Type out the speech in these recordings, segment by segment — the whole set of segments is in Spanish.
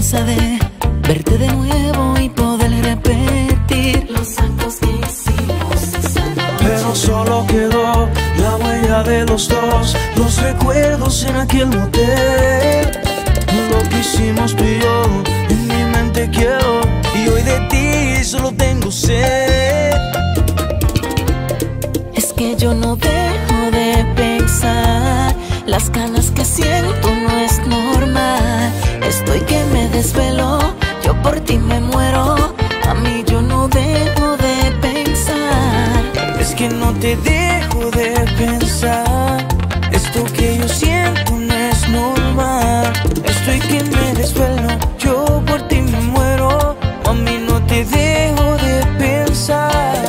esperanza de verte de nuevo y poder repetir los actos que hicimos esa noche. Pero solo quedó la huella de los dos, los recuerdos en aquel motel. Lo que hicimos tú y yo en mi mente quedó, y hoy de ti solo tengo sed. Es que yo no dejo de pensar, las ganas que siento no es normal. Estoy que me desvelo, yo por ti me muero. A mí yo no dejo de pensar. Es que no te dejo de pensar, esto que yo siento no es normal. Estoy que me desvelo, yo por ti me muero. A mí no te dejo de pensar.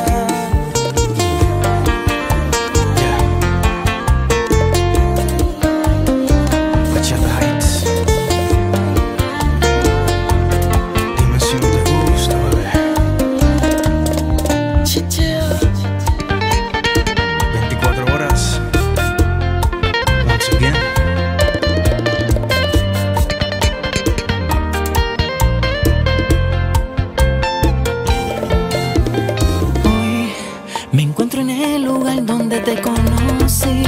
Me encuentro en el lugar donde te conocí,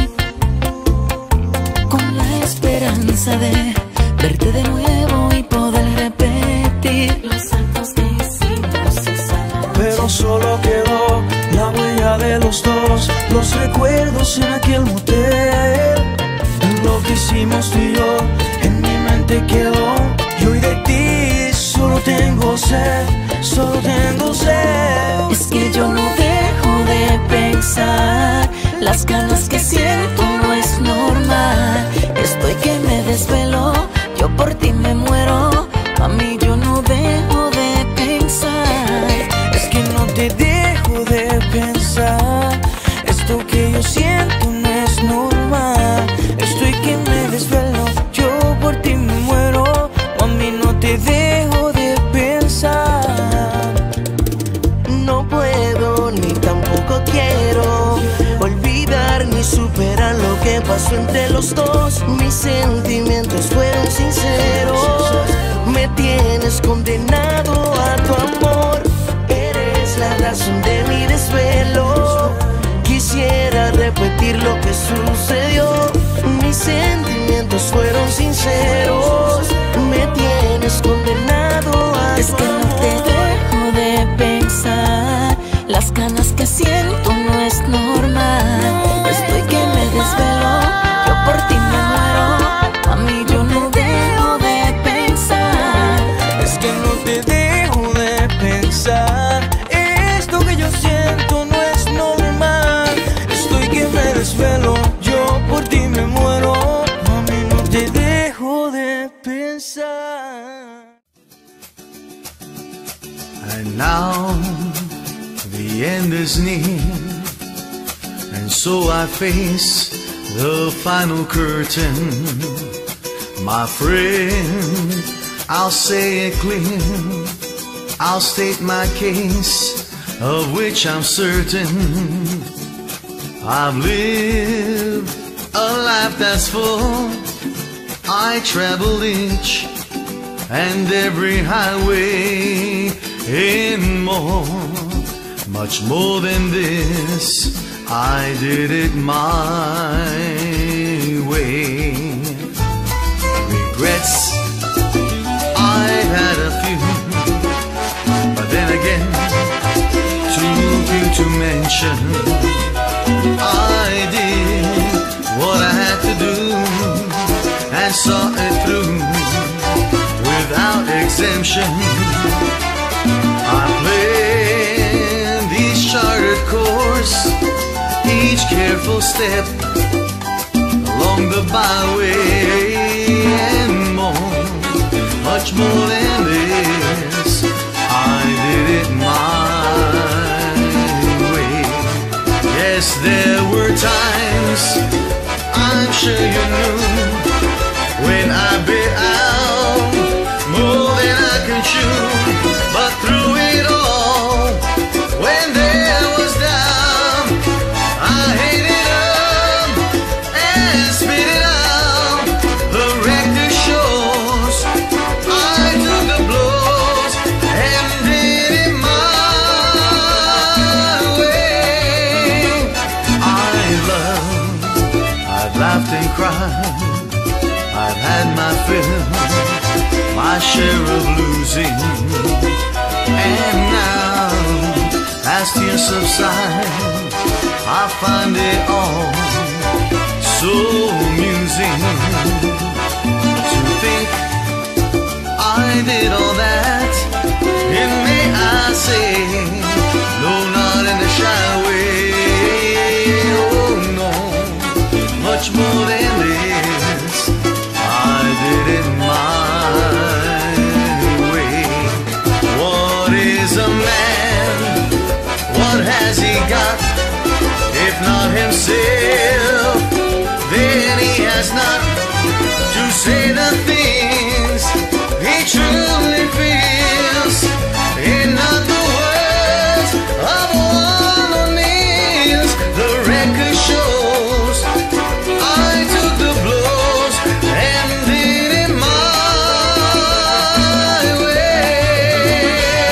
con la esperanza de verte de nuevo y poder repetir los actos que hicimos esa noche. Pero solo quedó la huella de los dos, los recuerdos en aquel motel. Lo que hicimos tú y yo en mi mente quedó, y hoy de ti solo tengo sed, solo tengo sed. Es que yo no dejo de pensar, las ganas que siento no es normal. Estoy que me desvelo, yo por ti me muero. A mí yo no dejo de pensar. Es que no te dejo de pensar, esto que yo siento no es normal. Estoy que me desvelo, yo por ti me muero. A mí no te dejo de pensar. No puedo ni tampoco quiero olvidar ni superar lo que pasó entre los dos. Mis sentimientos fueron sinceros, me tienes condenado a tu amor. Eres la razón de mi desvelo, quisiera repetir lo que sucedió. Mis sentimientos fueron sinceros, me tienes condenado a tu amor. Es que no te dejo de pensar, las ganas que siento no es normal. Estoy que me desvelo, yo por ti me muero. A mí yo no dejo de pensar. Es que no te dejo de pensar, esto que yo siento no es normal. Estoy que me desvelo, yo por ti me muero. A mí no te dejo de pensar. And now the end is near, and so I face the final curtain. My friend, I'll say it clear, I'll state my case, of which I'm certain. I've lived a life that's full, I traveled each and every highway and more, much more than this, I did it my way. Regrets, I had a few, but then again, too few to mention. I did what I had to do and saw it through without exemption. I planned each charted course, each careful step along the byway, and more, much more than this, I did it my way. Yes, there were times, I'm sure you knew, when I bit out more than I can chew, but through it all, when there was doubt, I ate it up and spit it out. The record shows I do cried, I've had my fill, my share of losing. And now, as tears subside, I find it all so amusing to think I did all that. And may I say, no, not in a shy way. Oh no, much more than this, I did it my way. What is a man? What has he got? If not himself, then he has not to say the things he truly feels. In other words, of one who kneels, the record shows I took the blows and did it my way.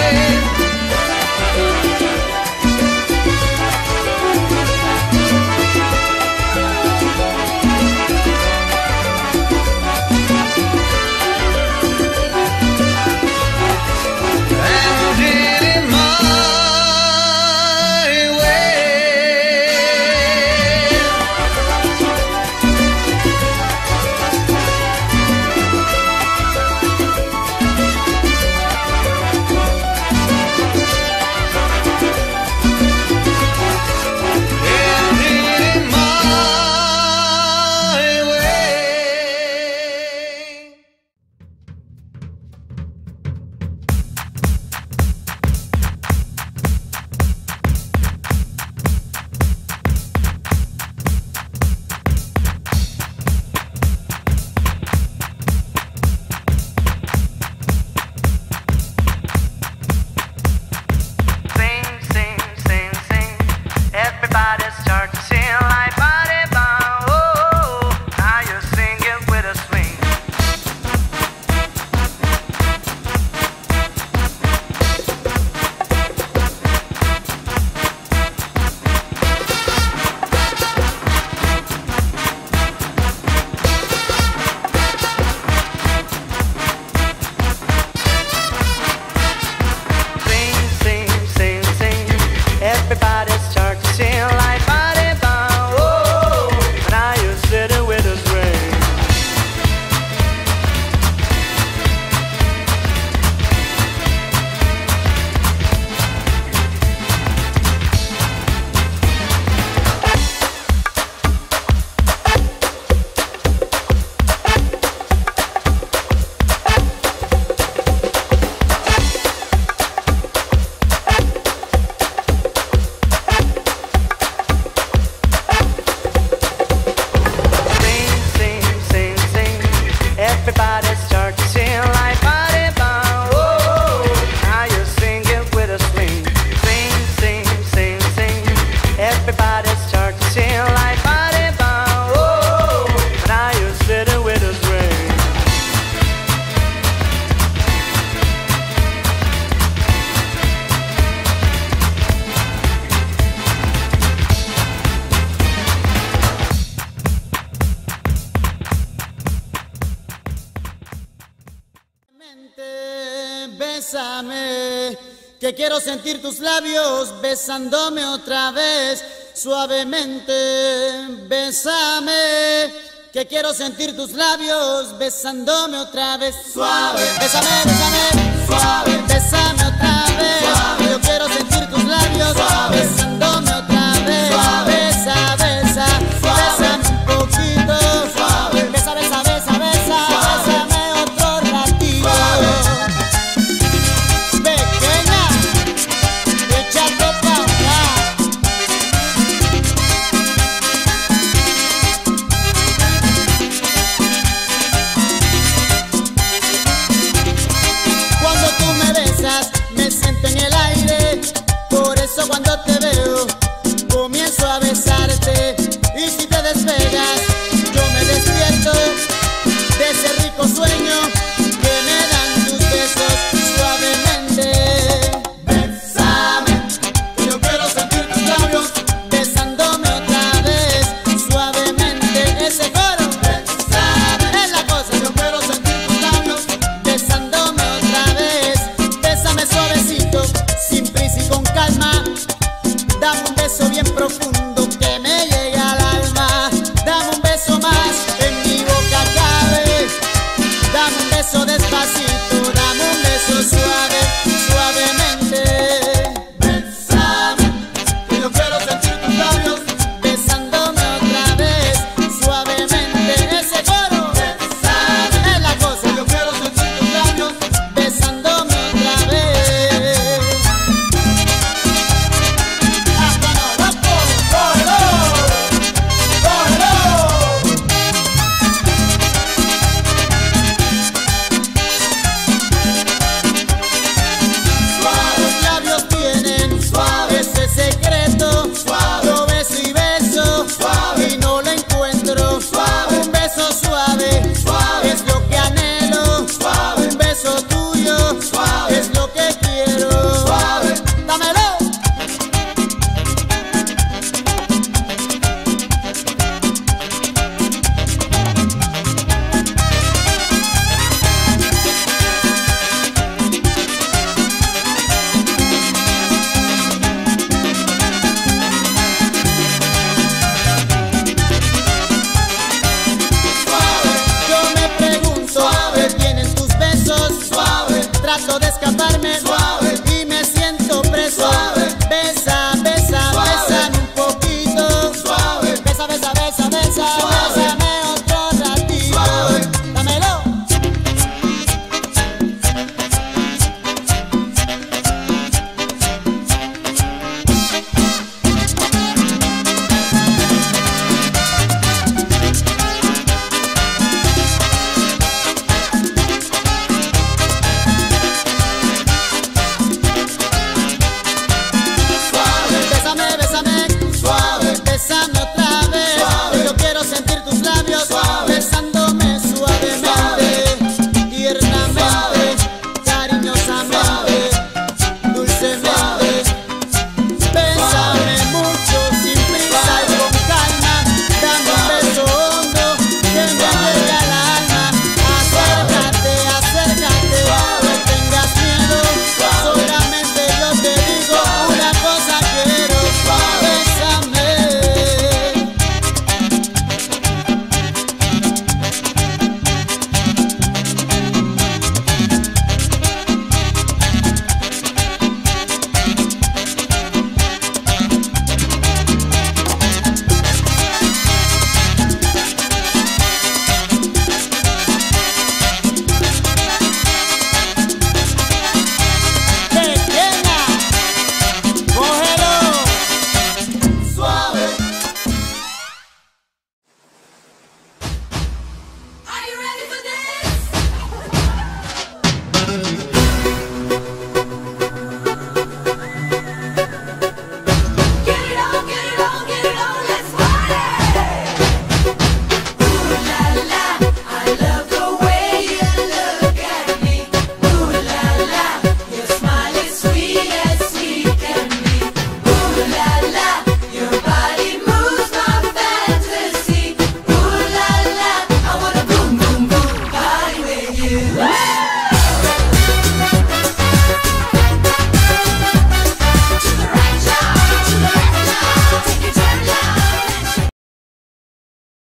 Bésame, que quiero sentir tus labios besándome otra vez suavemente. Bésame, que quiero sentir tus labios besándome otra vez suave. Bésame, bésame, suave. Bésame otra vez suave. Yo quiero sentir tus labios suave. Besándome otra vez suave. Besa, besa, suave. Bésame un poquito suave. Besa, besa, besa, besa suave. Bésame otro ratito suave. Pequeña, échate pa' acá. Cuando tú me ves despacito, dame un beso suave, suavemente. Bésame, que yo quiero sentir tus labios besándome otra vez, suavemente. Ese coro, bésame, es la cosa. Yo quiero sentir tus labios besándome otra vez. Hasta no, vamos, cógelo, cógelo. Los labios tienen suave ese secreto, suave. Lo beso y beso, suave, y no lo encuentro, suave. Un beso suave, suave, es lo que anhelo, suave. Un beso tuyo, suave, es lo que quiero, suave. Dámelo. Yo me pregunto, suave, ¿tienen tus besos? Suave, trato de escapar